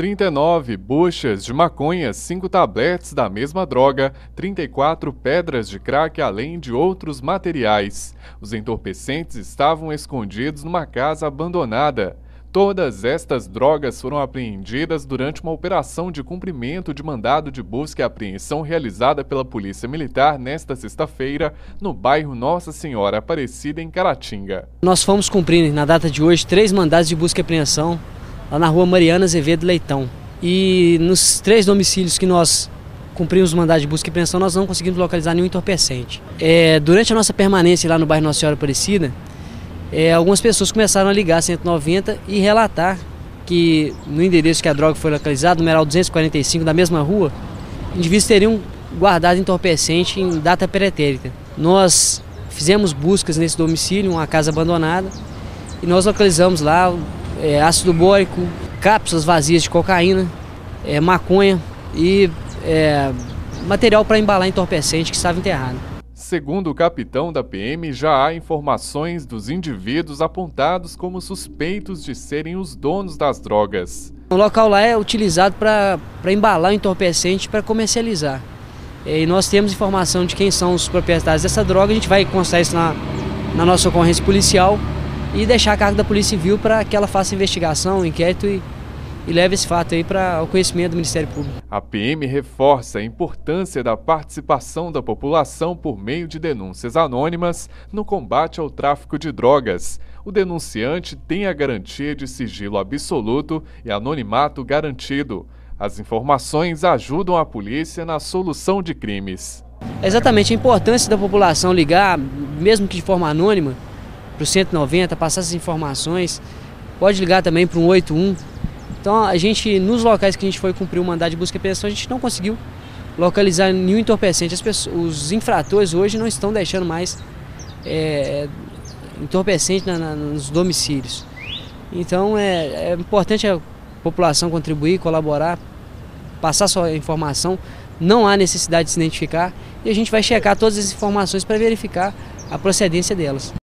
39 buchas de maconha, 5 tabletes da mesma droga, 34 pedras de crack, além de outros materiais. Os entorpecentes estavam escondidos numa casa abandonada. Todas estas drogas foram apreendidas durante uma operação de cumprimento de mandado de busca e apreensão realizada pela Polícia Militar nesta sexta-feira, no bairro Nossa Senhora Aparecida, em Caratinga. Nós fomos cumprir, na data de hoje, 3 mandados de busca e apreensão lá na rua Mariana Azevedo Leitão. E nos 3 domicílios que nós cumprimos o mandado de busca e apreensão, nós não conseguimos localizar nenhum entorpecente. Durante a nossa permanência lá no bairro Nossa Senhora Aparecida, algumas pessoas começaram a ligar 190 e relatar que no endereço que a droga foi localizada, numeral 245 da mesma rua, indivíduos teriam guardado entorpecente em data pretérita. Nós fizemos buscas nesse domicílio, uma casa abandonada, e nós localizamos lá ácido bórico, cápsulas vazias de cocaína, maconha e material para embalar entorpecente que estava enterrado. Segundo o capitão da PM, já há informações dos indivíduos apontados como suspeitos de serem os donos das drogas. O local lá é utilizado para embalar o entorpecente para comercializar. E nós temos informação de quem são os proprietários dessa droga. A gente vai constar isso na nossa ocorrência policial e deixar a cargo da Polícia Civil para que ela faça investigação, inquérito e leve esse fato aí para o conhecimento do Ministério Público. A PM reforça a importância da participação da população por meio de denúncias anônimas no combate ao tráfico de drogas. O denunciante tem a garantia de sigilo absoluto e anonimato garantido. As informações ajudam a polícia na solução de crimes. Exatamente, a importância da população ligar, mesmo que de forma anônima, para o 190, passar essas informações. Pode ligar também para o 181. Então, a gente, nos locais que a gente foi cumprir o mandado de busca e apreensão, a gente não conseguiu localizar nenhum entorpecente. Os infratores hoje não estão deixando mais entorpecente nos domicílios. Então, é importante a população contribuir, colaborar, passar sua informação. Não há necessidade de se identificar e a gente vai checar todas as informações para verificar a procedência delas.